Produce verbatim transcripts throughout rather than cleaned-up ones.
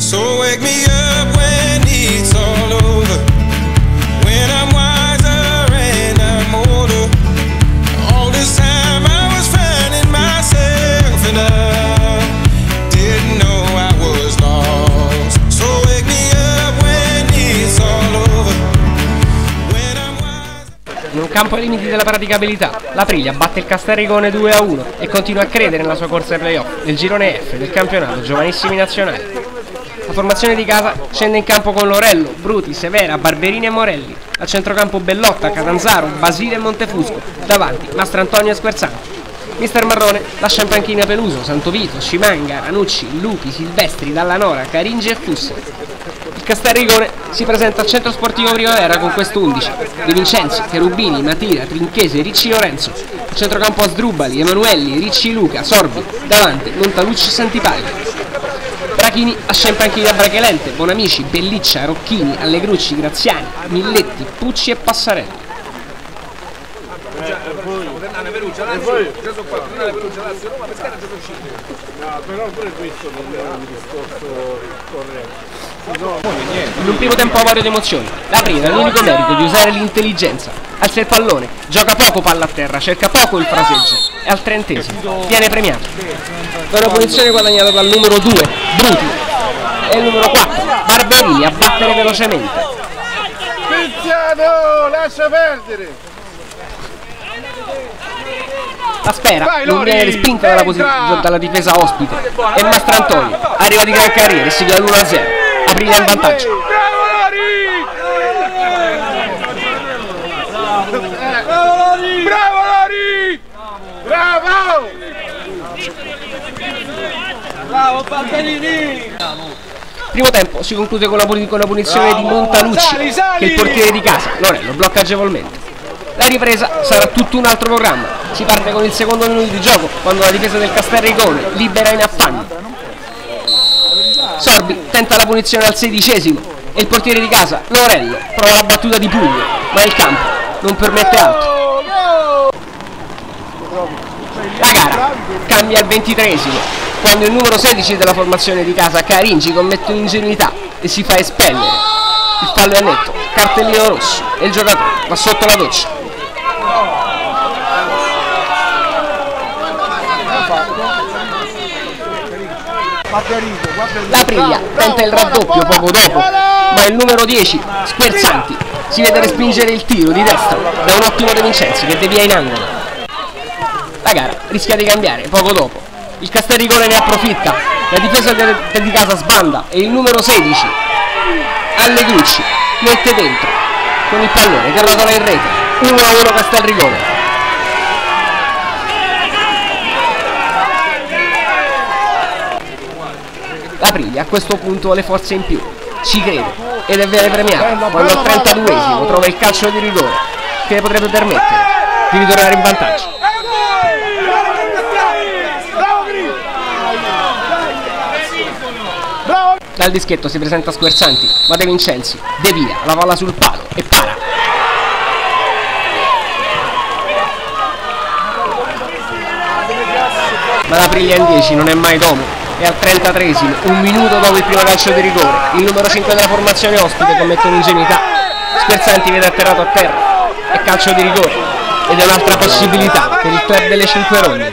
So wake me up when it's all over, when I'm wiser and I'm older. All this time I was finding myself and I didn't know I was lost. So wake me up when it's all over, when I'm wiser. In un campo ai limiti della praticabilità, l'Aprilia batte il Castellricone due a uno e continua a credere nella sua corsa ai playoff nel girone F del campionato Giovanissimi Nazionali. La formazione di casa scende in campo con Lorello, Bruti, Severa, Barberini e Morelli. A centrocampo Bellotta, Catanzaro, Basile e Montefusco. Davanti Mastrantonio e Squerzanti. Mister Marrone lascia in panchina Peluso, Santovito, Scimanga, Ranucci, Lupi, Silvestri, Dallanora, Caringi e Fusse. Il Castellricone si presenta al centro sportivo Primavera con questo undici: De Vincenzi, Cherubini, Matira, Trinchese, Ricci Lorenzo. A centrocampo Asdrubali, Emanuelli, Ricci Luca, Sorbi. Davanti Montalucci e Santipaglia. Brachini lascia in panchina Brachelente, Bonamici, Belliccia, Rocchini, Allegrucci, Graziani, Milletti, Pucci e Passarelli. In un primo tempo avario di emozioni, l'Aprilia ha l'unico merito di usare l'intelligenza. Alza il pallone, gioca poco palla a terra, cerca poco il fraseggio e al trentesimo viene premiato. Per una punizione guadagnata dal numero due, Bruti, e il numero quattro, Barberini, a battere velocemente. Tiziano, lascia perdere! La Spera non viene respinta dalla, dalla difesa ospite e Mastrantonio arriva di gran carriera e sigla l'uno a zero. Aprilia in vantaggio. Bravo Lori! Bravo Lori! Bravo! Bravo Barberini! Primo tempo si conclude con la, con la punizione di Montalucci, che è il portiere di casa. Lorello blocca agevolmente. La ripresa sarà tutto un altro programma. Si parte con il secondo minuto di gioco, quando la difesa del Castellricone libera in affanno. Sorbi tenta la punizione al sedicesimo e il portiere di casa, Lorello, prova la battuta di pugno, ma il campo non permette altro. La gara cambia al ventitreesimo, quando il numero sedici della formazione di casa, Caringi, commette un'ingenuità e si fa espellere. Il fallo è netto, cartellino rosso e il giocatore va sotto la doccia. L'Aprilia tenta il raddoppio poco dopo, ma il numero dieci, Squerzanti, si vede respingere il tiro di destra da un ottimo De Vincenzi che devia in angolo. La gara rischia di cambiare poco dopo. Il Castellricone ne approfitta, la difesa di casa sbanda e il numero sedici, Allegrucci, mette dentro con il pallone che rotola in rete. uno a uno Castellricone. L'Aprilia a questo punto ha le forze in più, ci crede ed viene premiato quando al trentaduesimo trova il calcio di rigore che le potrebbe permettere di ritornare in vantaggio. Dal dischetto si presenta Squerzanti, ma De Vincenzi devia la palla sul palo e para. Ma l'Aprilia in dieci non è mai domo. E al trentatreesimo, un minuto dopo il primo calcio di rigore, il numero cinque della formazione ospite commette un'ingenuità. Squerzanti viene atterrato a terra e calcio di rigore. Ed è un'altra possibilità per il club delle cinque rondini.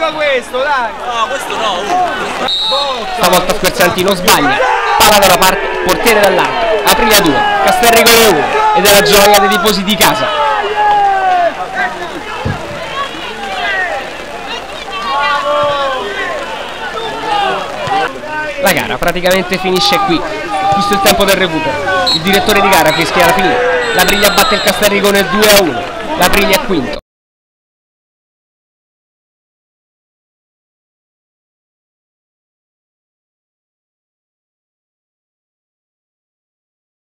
Stavolta Squerzanti non sbaglia, palla da una parte, portiere dall'altra. Aprilia due, Castellricone uno ed è la gioia dei tifosi di casa. La gara praticamente finisce qui, giusto il tempo del recupero. Il direttore di gara fischia la fine. L'Aprilia batte il Castellricone due a uno. L'Aprilia è quinto.